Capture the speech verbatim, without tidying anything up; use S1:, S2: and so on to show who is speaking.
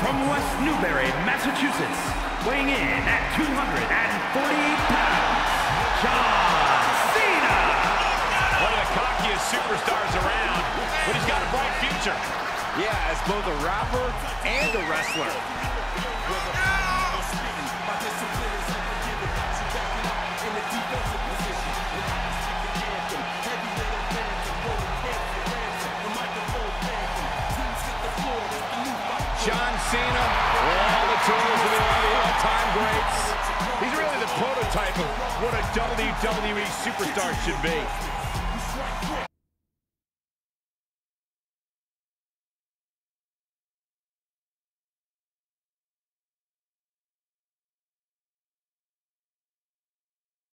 S1: from West Newbury, Massachusetts, weighing in at two hundred forty-eight pounds, John Cena!
S2: One of the cockiest superstars around, but he's got a bright future.
S3: Yeah, as both a rapper and a wrestler.
S2: John Cena, all the tools of the all-time greats. He's really the prototype of what a W W E superstar should be.